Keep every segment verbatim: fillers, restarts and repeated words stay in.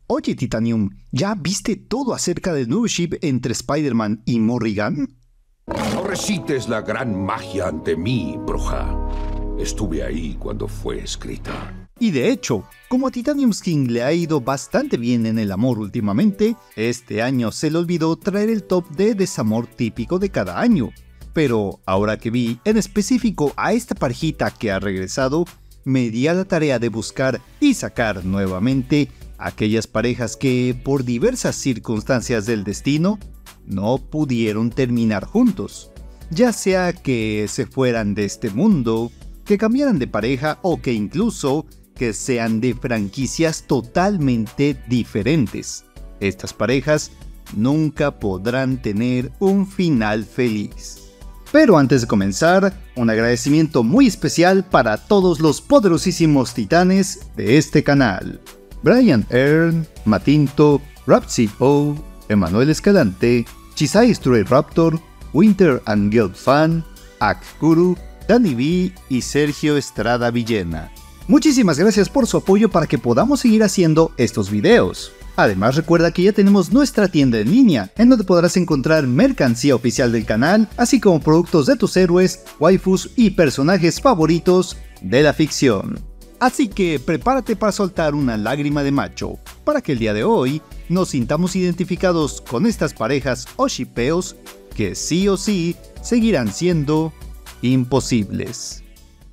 Oye Titanium, ¿ya viste todo acerca del nuevo ship entre Spider-Man y Morrigan? No recites la gran magia ante mí, bruja. Estuve ahí cuando fue escrita. Y de hecho, como a Titanium King le ha ido bastante bien en el amor últimamente, este año se le olvidó traer el top de desamor típico de cada año. Pero ahora que vi en específico a esta parejita que ha regresado, me di a la tarea de buscar y sacar nuevamente aquellas parejas que, por diversas circunstancias del destino, no pudieron terminar juntos. Ya sea que se fueran de este mundo, que cambiaran de pareja o que incluso que sean de franquicias totalmente diferentes. Estas parejas nunca podrán tener un final feliz. Pero antes de comenzar, un agradecimiento muy especial para todos los poderosísimos titanes de este canal. Brian Earn, Matinto, Rapsy O, Emanuel Escalante, Chisai Stray Raptor, Winter and Guild Fan, Akguru, Danny B y Sergio Estrada Villena. Muchísimas gracias por su apoyo para que podamos seguir haciendo estos videos. Además recuerda que ya tenemos nuestra tienda en línea, en donde podrás encontrar mercancía oficial del canal, así como productos de tus héroes, waifus y personajes favoritos de la ficción. Así que prepárate para soltar una lágrima de macho, para que el día de hoy nos sintamos identificados con estas parejas o shippeos que sí o sí seguirán siendo imposibles.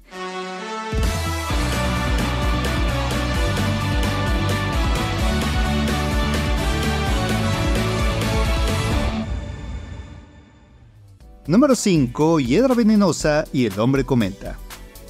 Número cinco. Hiedra Venenosa y el Hombre Cometa.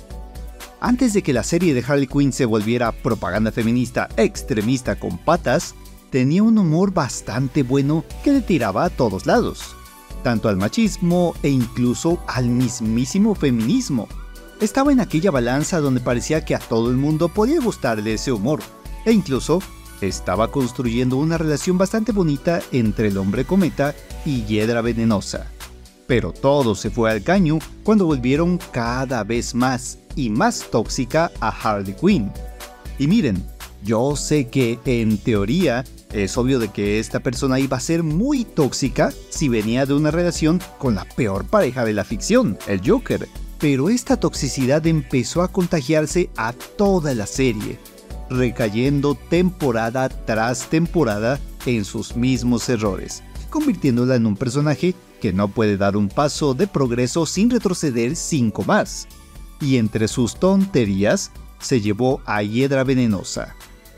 Antes de que la serie de Harley Quinn se volviera propaganda feminista extremista con patas, tenía un humor bastante bueno que le tiraba a todos lados, tanto al machismo e incluso al mismísimo feminismo. Estaba en aquella balanza donde parecía que a todo el mundo podía gustarle ese humor, e incluso estaba construyendo una relación bastante bonita entre el Hombre Cometa y Hiedra Venenosa. Pero todo se fue al caño cuando volvieron cada vez más y más tóxica a Harley Quinn. Y miren, yo sé que en teoría es obvio de que esta persona iba a ser muy tóxica si venía de una relación con la peor pareja de la ficción, el Joker, pero esta toxicidad empezó a contagiarse a toda la serie, recayendo temporada tras temporada en sus mismos errores, convirtiéndola en un personaje que no puede dar un paso de progreso sin retroceder cinco más. Y entre sus tonterías, se llevó a Hiedra Venenosa.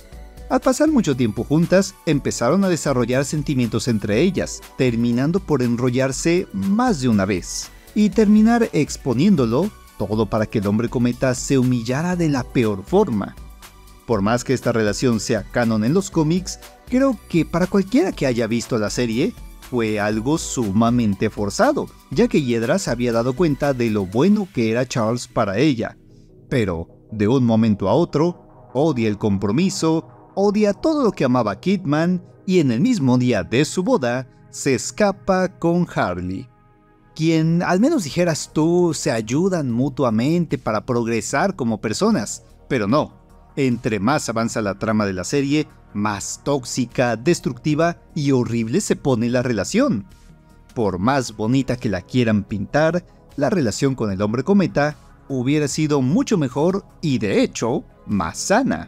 Al pasar mucho tiempo juntas, empezaron a desarrollar sentimientos entre ellas, terminando por enrollarse más de una vez, y terminar exponiéndolo todo para que el Hombre Cometa se humillara de la peor forma. Por más que esta relación sea canon en los cómics, creo que para cualquiera que haya visto la serie, fue algo sumamente forzado, ya que Hiedra se había dado cuenta de lo bueno que era Charles para ella. Pero, de un momento a otro, odia el compromiso, odia todo lo que amaba Kidman, y en el mismo día de su boda, se escapa con Harley. Quien, al menos dijeras tú, se ayudan mutuamente para progresar como personas, pero no. Entre más avanza la trama de la serie, más tóxica, destructiva y horrible se pone la relación. Por más bonita que la quieran pintar, la relación con el Hombre Cometa hubiera sido mucho mejor y de hecho, más sana.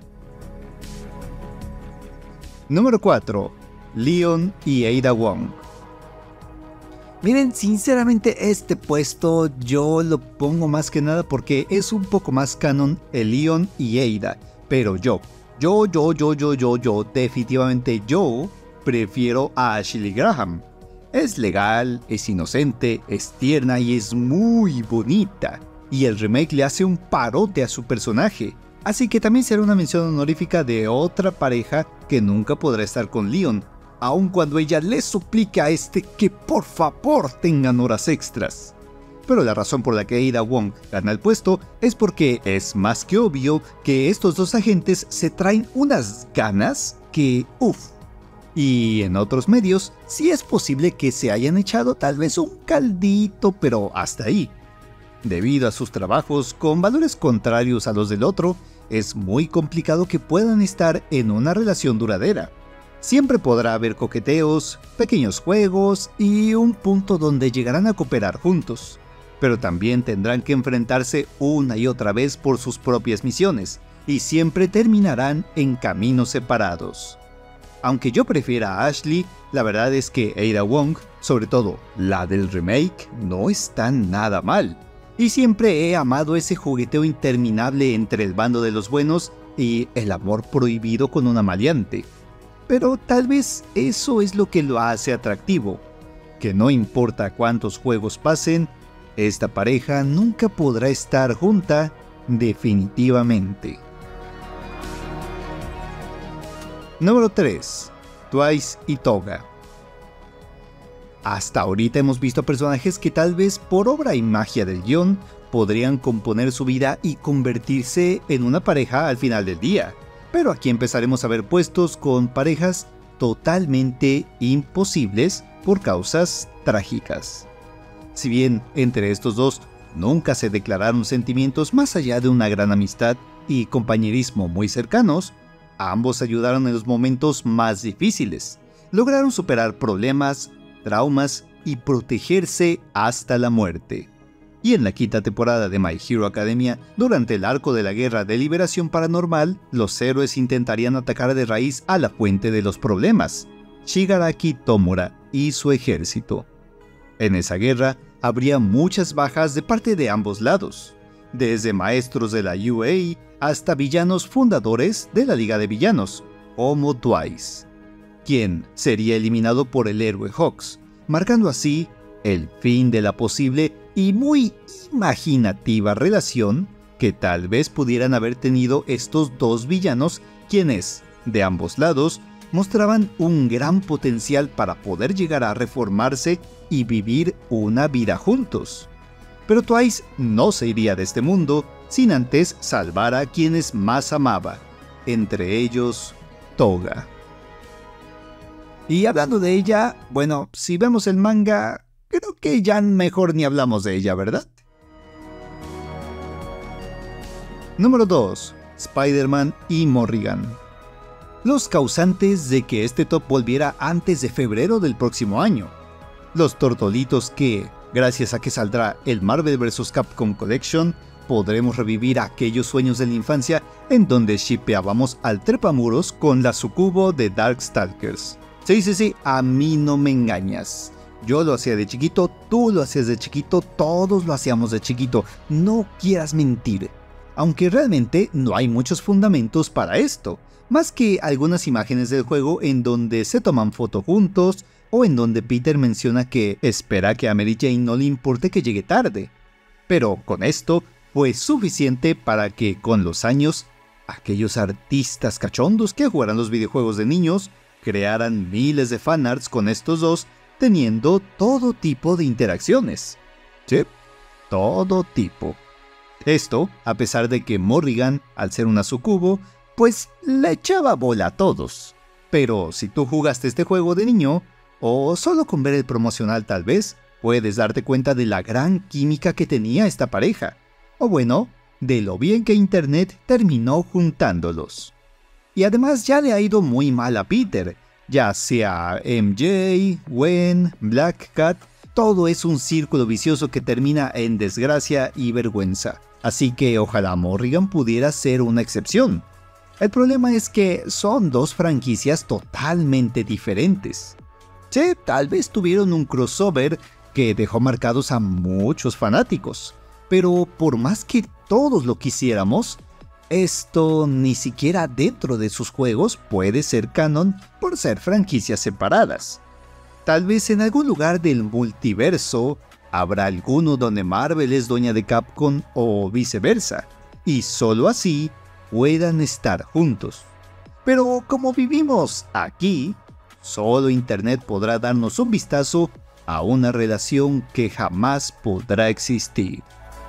Número cuatro. Leon y Ada Wong. Miren, sinceramente este puesto yo lo pongo más que nada porque es un poco más canon el Leon y Ada, pero yo, yo, yo, yo, yo, yo, yo, definitivamente yo prefiero a Ashley Graham. Es legal, es inocente, es tierna y es muy bonita. Y el remake le hace un parote a su personaje. Así que también será una mención honorífica de otra pareja que nunca podrá estar con Leon, aun cuando ella le suplica a este que por favor tengan horas extras. Pero la razón por la que Ada Wong gana el puesto es porque es más que obvio que estos dos agentes se traen unas ganas que uff. Y en otros medios sí es posible que se hayan echado tal vez un caldito, pero hasta ahí. Debido a sus trabajos con valores contrarios a los del otro, es muy complicado que puedan estar en una relación duradera. Siempre podrá haber coqueteos, pequeños juegos y un punto donde llegarán a cooperar juntos, pero también tendrán que enfrentarse una y otra vez por sus propias misiones, y siempre terminarán en caminos separados. Aunque yo prefiera a Ashley, la verdad es que Ada Wong, sobre todo la del remake, no está nada mal. Y siempre he amado ese jugueteo interminable entre el bando de los buenos y el amor prohibido con una maleante. Pero tal vez eso es lo que lo hace atractivo, que no importa cuántos juegos pasen, esta pareja nunca podrá estar junta definitivamente. Número tres. Twice y Toga. Hasta ahorita hemos visto personajes que tal vez por obra y magia del guión podrían componer su vida y convertirse en una pareja al final del día. Pero aquí empezaremos a ver puestos con parejas totalmente imposibles por causas trágicas. Si bien entre estos dos nunca se declararon sentimientos más allá de una gran amistad y compañerismo muy cercanos, ambos ayudaron en los momentos más difíciles, lograron superar problemas, traumas y protegerse hasta la muerte. Y en la quinta temporada de My Hero Academia, durante el arco de la Guerra de Liberación Paranormal, los héroes intentarían atacar de raíz a la fuente de los problemas, Shigaraki Tomura y su ejército. En esa guerra, habría muchas bajas de parte de ambos lados, desde maestros de la U A hasta villanos fundadores de la Liga de Villanos, como Twice, quien sería eliminado por el héroe Hawks, marcando así el fin de la posible y muy imaginativa relación que tal vez pudieran haber tenido estos dos villanos, quienes, de ambos lados, mostraban un gran potencial para poder llegar a reformarse y vivir una vida juntos. Pero Twice no se iría de este mundo sin antes salvar a quienes más amaba, entre ellos Toga. Y hablando de ella, bueno, si vemos el manga, creo que ya mejor ni hablamos de ella, ¿verdad? Número dos. Spider-Man y Morrigan. Los causantes de que este top volviera antes de febrero del próximo año. Los tortolitos que, gracias a que saldrá el Marvel versus. Capcom Collection, podremos revivir aquellos sueños de la infancia en donde shippeábamos al trepamuros con la sucubo de Darkstalkers. Sí, sí, sí, a mí no me engañas. Yo lo hacía de chiquito, tú lo hacías de chiquito, todos lo hacíamos de chiquito. No quieras mentir. Aunque realmente no hay muchos fundamentos para esto, más que algunas imágenes del juego en donde se toman fotos juntos o en donde Peter menciona que espera que a Mary Jane no le importe que llegue tarde. Pero con esto fue suficiente para que con los años, aquellos artistas cachondos que jugaran los videojuegos de niños crearan miles de fanarts con estos dos, teniendo todo tipo de interacciones. Sí, todo tipo. Esto, a pesar de que Morrigan, al ser una sucubo, pues le echaba bola a todos. Pero si tú jugaste este juego de niño, o solo con ver el promocional tal vez, puedes darte cuenta de la gran química que tenía esta pareja. O bueno, de lo bien que Internet terminó juntándolos. Y además ya le ha ido muy mal a Peter, ya sea M J, Gwen, Black Cat, todo es un círculo vicioso que termina en desgracia y vergüenza. Así que ojalá Morrigan pudiera ser una excepción. El problema es que son dos franquicias totalmente diferentes. Sí, tal vez tuvieron un crossover que dejó marcados a muchos fanáticos, pero por más que todos lo quisiéramos, esto ni siquiera dentro de sus juegos puede ser canon por ser franquicias separadas. Tal vez en algún lugar del multiverso habrá alguno donde Marvel es dueña de Capcom o viceversa, y solo así puedan estar juntos. Pero como vivimos aquí, solo Internet podrá darnos un vistazo a una relación que jamás podrá existir.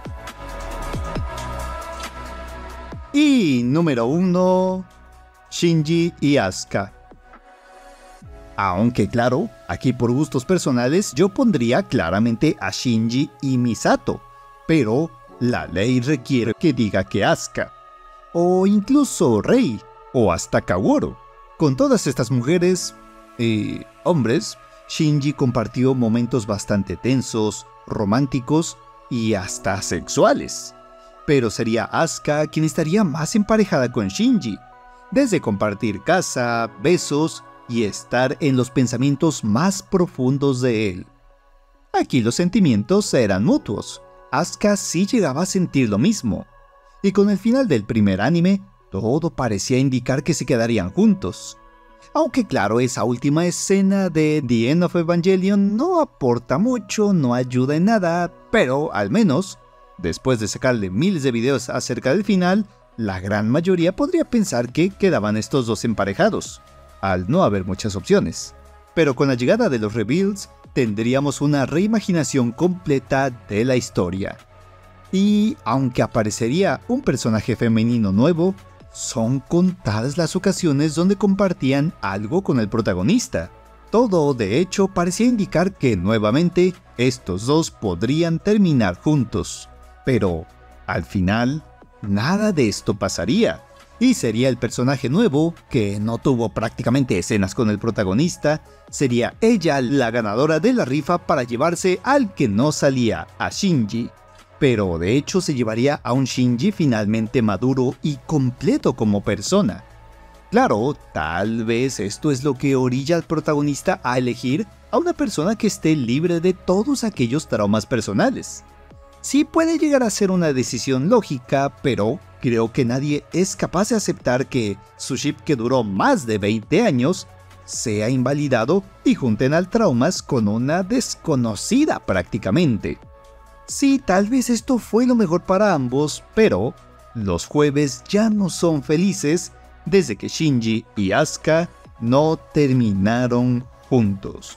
Y número uno, Shinji y Asuka. Aunque claro, aquí por gustos personales yo pondría claramente a Shinji y Misato, pero la ley requiere que diga que Asuka, o incluso Rei, o hasta Kaworu, Con todas estas mujeres y hombres, Shinji compartió momentos bastante tensos, románticos y hasta sexuales. Pero sería Asuka quien estaría más emparejada con Shinji, desde compartir casa, besos y estar en los pensamientos más profundos de él. Aquí los sentimientos eran mutuos. Asuka sí llegaba a sentir lo mismo, y con el final del primer anime, todo parecía indicar que se quedarían juntos. Aunque claro, esa última escena de The End of Evangelion no aporta mucho, no ayuda en nada, pero al menos, después de sacarle miles de videos acerca del final, la gran mayoría podría pensar que quedaban estos dos emparejados, al no haber muchas opciones. Pero con la llegada de los reveals, tendríamos una reimaginación completa de la historia. Y aunque aparecería un personaje femenino nuevo, son contadas las ocasiones donde compartían algo con el protagonista. Todo, de hecho, parecía indicar que nuevamente estos dos podrían terminar juntos. Pero, al final, nada de esto pasaría. Y sería el personaje nuevo, que no tuvo prácticamente escenas con el protagonista, sería ella la ganadora de la rifa para llevarse al que no salía, a Shinji. Pero de hecho se llevaría a un Shinji finalmente maduro y completo como persona. Claro, tal vez esto es lo que orilla al protagonista a elegir a una persona que esté libre de todos aquellos traumas personales. Sí puede llegar a ser una decisión lógica, pero creo que nadie es capaz de aceptar que su ship, que duró más de veinte años, sea invalidado y junten al traumas con una desconocida prácticamente. Sí, tal vez esto fue lo mejor para ambos, pero los jueves ya no son felices desde que Shinji y Asuka no terminaron juntos.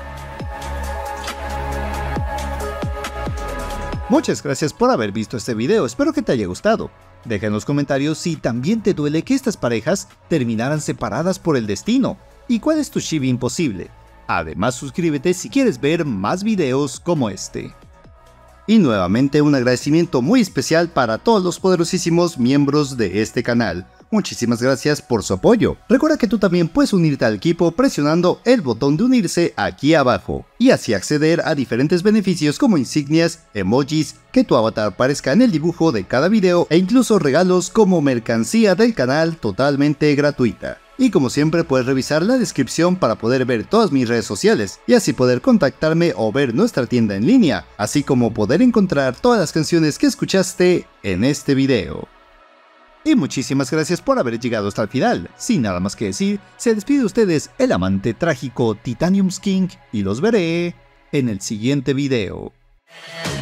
Muchas gracias por haber visto este video, espero que te haya gustado. Deja en los comentarios si también te duele que estas parejas terminaran separadas por el destino, y cuál es tu ship imposible. Además, suscríbete si quieres ver más videos como este. Y nuevamente un agradecimiento muy especial para todos los poderosísimos miembros de este canal. Muchísimas gracias por su apoyo. Recuerda que tú también puedes unirte al equipo presionando el botón de unirse aquí abajo, y así acceder a diferentes beneficios como insignias, emojis, que tu avatar aparezca en el dibujo de cada video e incluso regalos como mercancía del canal totalmente gratuita. Y como siempre puedes revisar la descripción para poder ver todas mis redes sociales y así poder contactarme o ver nuestra tienda en línea, así como poder encontrar todas las canciones que escuchaste en este video. Y muchísimas gracias por haber llegado hasta el final. Sin nada más que decir, se despide de ustedes el amante trágico Titanium King y los veré en el siguiente video.